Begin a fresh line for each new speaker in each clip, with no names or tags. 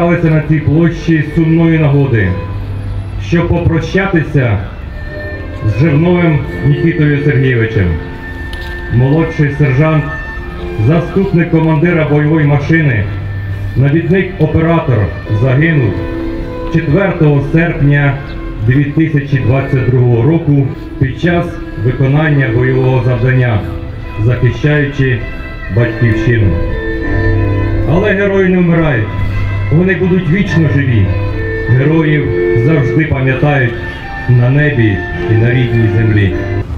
зібралися на цій площі з сумної нагоди, щоб попрощатися з Жевновим Нікітою Сергійовичем. Молодший сержант, заступник командира бойової машини, навідник-оператор загинув 4 серпня 2022 року під час виконання бойового завдання, захищаючи батьківщину. Але герої не вмирають, вони будуть вічно живі. Героїв завжди пам'ятають на небі і на рідній землі.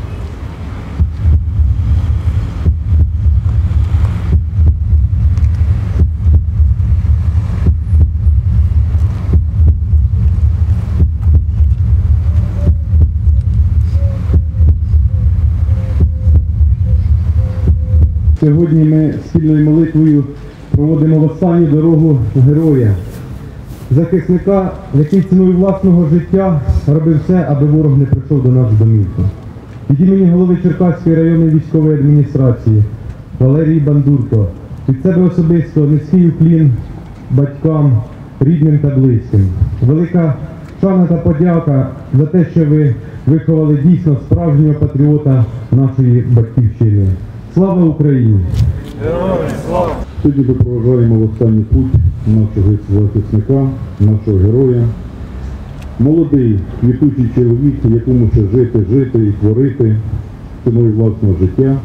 Сьогодні ми спільною молитвою проводимо в останню дорогу героя, захисника, який ціною власного життя робив все, аби ворог не прийшов до нас в домівку. Від імені голови Черкаської районної військової адміністрації Валерії Бандурко, від себе особисто низький уклін батькам, рідним та близьким. Велика шана та подяка за те, що ви виховали дійсно справжнього патріота нашої батьківщини. Слава Україні!
Героям слава!
Сьогодні ми проважаємо в останній путь нашого захисника, нашого героя. Молодий, квітучий чоловік, якому ще жити і творити ціною власного життя.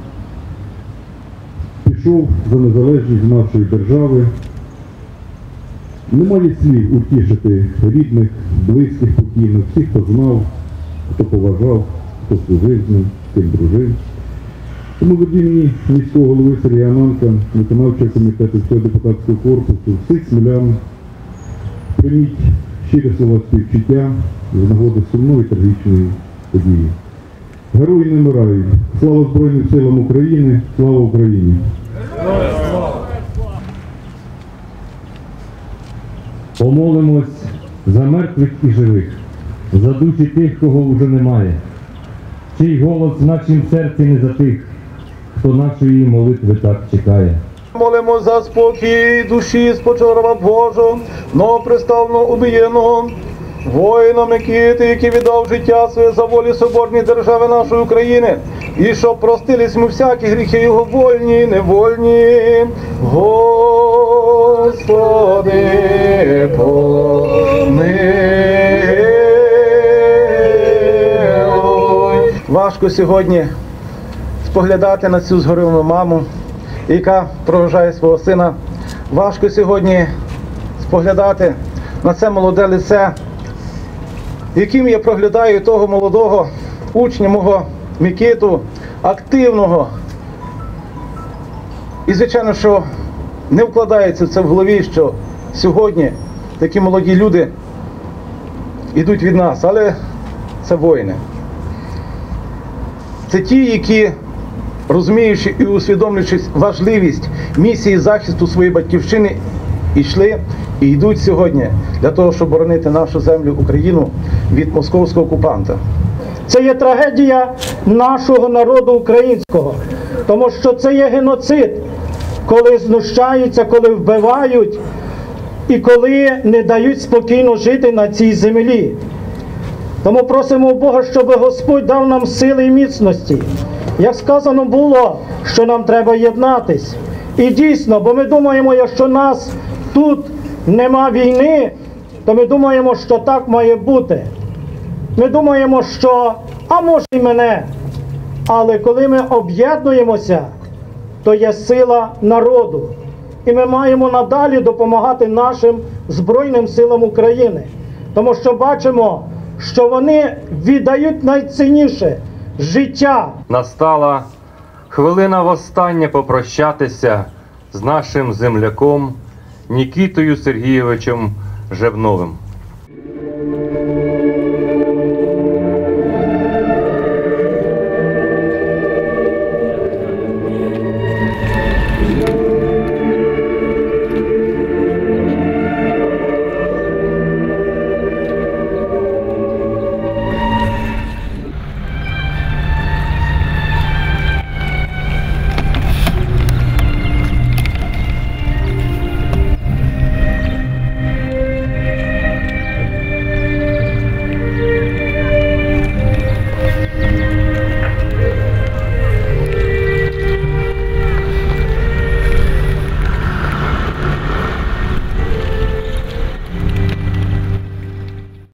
Пішов за незалежність нашої держави. Немає слів утішити рідних, близьких покійних, всіх, хто знав, хто поважав, хто служив з ним, з ким дружив. Тому від імені міського голови Сергія Ананка, виконавчого комітету всього депутатського корпусу, всіх смілян, прийміть щирі слова співчуття з нагоди сумної трагічної події. Герої не вмирають. Слава Збройним силам України! Слава Україні!
Героям слава!
Помолимось за мертвих і живих, за душі тих, кого вже немає, чий голос в нашім серці не затих, хто нашої молитви так чекає.
Молимо за спокій душі спочила раба Божого, новоприставного убієного, воїна Микити, який віддав життя своє за волі соборній держави нашої України, і щоб простились ми всякі гріхи його вольні, невольні. Господи, помилуй. Важко сьогодні споглядати на цю згорілу маму, яка проважає свого сина. Важко сьогодні споглядати на це молоде лице, яким я проглядаю того молодого учня мого Микиту, активного. І, звичайно, що не вкладається це в голові, що сьогодні такі молоді люди йдуть від нас, але це воїни. Це ті, які, розуміючи і усвідомлюючи важливість місії захисту своєї батьківщини, йшли і йдуть сьогодні для того, щоб боронити нашу землю, Україну, від московського окупанта.
Це є трагедія нашого народу українського, тому що це є геноцид, коли знущаються, коли вбивають і коли не дають спокійно жити на цій землі. Тому просимо Бога, щоб Господь дав нам сили і міцності. Як сказано було, що нам треба єднатись. І дійсно, бо ми думаємо, якщо нас тут нема війни, то ми думаємо, що так має бути. Ми думаємо, що, а може і мене. Але коли ми об'єднуємося, то є сила народу. І ми маємо надалі допомагати нашим Збройним силам України. Тому що бачимо, що вони віддають найцінніше – життя.
Настала хвилина востаннє попрощатися з нашим земляком Нікітою Сергійовичем Жевновим.